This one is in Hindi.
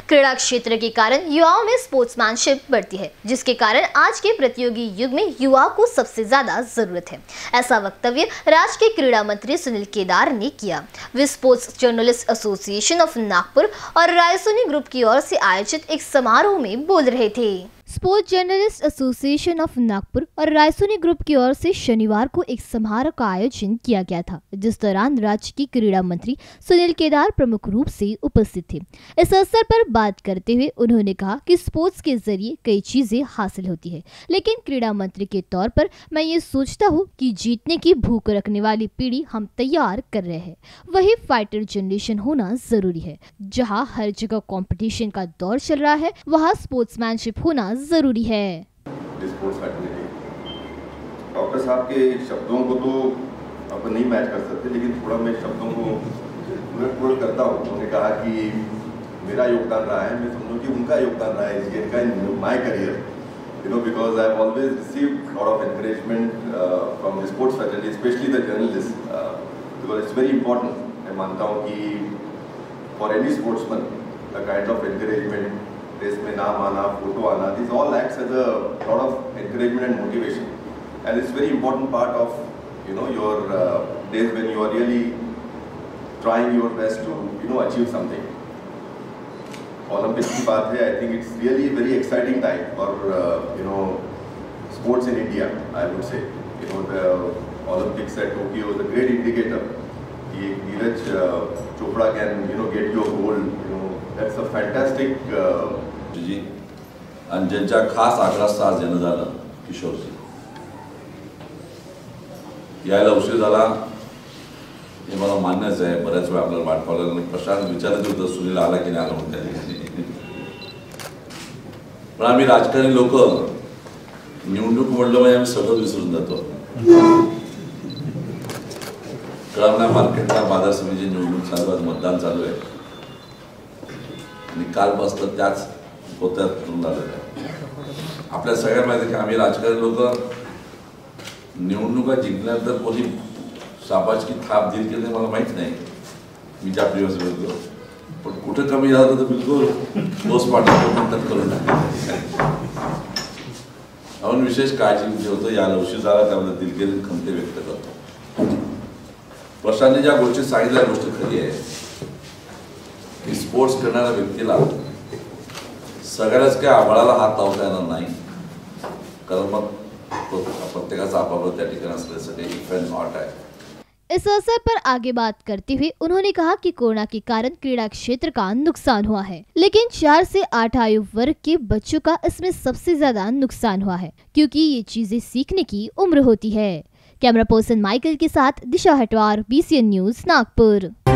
क्रीड़ा क्षेत्र के कारण युवाओं में स्पोर्ट्समैनशिप बढ़ती है, जिसके कारण आज के प्रतियोगी युग में युवाओं को सबसे ज्यादा जरूरत है। ऐसा वक्तव्य राज्य के क्रीड़ा मंत्री सुनील केदार ने किया। वे sports journalist association of Nagpur और रायसोनी ग्रुप की ओर से आयोजित एक समारोह में बोल रहे थे। Sports journalist association of Nagpur और रायसोनी ग्रुप की ओर से शनिवार को एक समारोह का आयोजन किया गया था, जिस दौरान राज्य की क्रीड़ा मंत्री सुनील केदार प्रमुख रूप से उपस्थित थे। इस अवसर पर बात करते हुए उन्होंने कहा कि स्पोर्ट्स के जरिए कई चीजें हासिल होती है, लेकिन क्रीड़ा मंत्री के तौर पर मैं ये सोचता हूँ कि जीतने की भूख रखने वाली पीढ़ी हम तैयार कर रहे हैं। वही फाइटर जनरेशन होना जरूरी है। जहाँ हर जगह कंपटीशन का दौर चल रहा है, वहाँ स्पोर्ट्समैनशिप होना जरूरी है। डॉक्टर साहब के शब्दों को तो अपन नहीं मैच कर सकते, लेकिन थोड़ा मैं शब्दों को पूर्ण करता हूँ। उन्होंने कहा कि मेरा योगदान रहा है, मैं समझूं कि उनका योगदान रहा है इस गेम का in my career, because I have always received a lot of encouragement from the sports fraternity, especially the journalists, because it's very important. मैं मानता हूँ कि for any sportsman, the kind of encouragement, race में नाम आना, फोटो आना, these all acts as a lot of encouragement and motivation, and it's very important part of your days when you are really trying your best to achieve something. Olympics की बात है, I think it's really very exciting time for sports in India. I would say the Olympics at Tokyo is a great indicator. कि Neeraj Chopra can get your gold. That's a fantastic. जी आणि ज्यांच्या खास आग्रहास्तव आज जन्म झाला किशोरजी यायला उशीर झाला हे मला मान्यच आहे। बऱ्याच वेळा आपल्याला वाट पाहायला लागली। प्रशांत विचारायचं होतं सुनील आला की नाही आला म्हणून त्या ठिकाणी, पण आम्ही राजकारणी लोक निवडणूक म्हणलं म्हणजे आम्ही सगळं विसरून जातो। कळमना मार्केटला बाजार समितीची निवडणूक चालू आहे, मतदान चालू आहे आणि कालपासून त्याच होत्यात झालेलं आहे। आपल्या सगळ्या माहिती की आम्ही राजकारणी लोक निवडणुका जिंकल्यानंतर कोणी शाबासकी थाप दिली की नाही मला माहित नाही, मी ज्या प्रियस बोलतो, पण कुठे कमी झालं तर बिलकुल पोस्ट पाठवून करून टाकले। आपण विशेष काळजी ठेवतो, याला उशीर झाला त्यामध्ये दिलगिरी खंत व्यक्त करतो। प्रशांतने ज्या गोष्टी सांगितल्या गोष्ट खरी आहे की स्पोर्ट्स करणाऱ्या व्यक्तीला सगळ्याच काही आभाळाला हात लावता येणार नाही, कारण मग प्रत्येकाचा आपापला त्या ठिकाणी असल्याचं काही इफेक्ट नॉट आहे। इस अवसर पर आगे बात करते हुए उन्होंने कहा कि कोरोना के कारण क्रीड़ा क्षेत्र का नुकसान हुआ है, लेकिन 4 से 8 आयु वर्ग के बच्चों का इसमें सबसे ज्यादा नुकसान हुआ है, क्योंकि ये चीजें सीखने की उम्र होती है। कैमरा पर्सन माइकल के साथ दिशा हटवार, BCN न्यूज नागपुर।